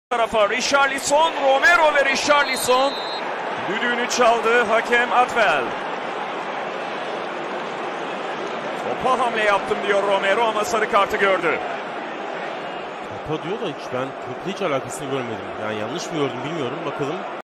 Tarafa Richarlison, Romero ve Richarlison düdüğünü çaldı hakem Atwell. Topa hamle yaptım diyor Romero ama sarı kartı gördü. Topa diyor da ben topla hiç alakasını görmedim. Yani yanlış mı gördüm bilmiyorum, bakalım.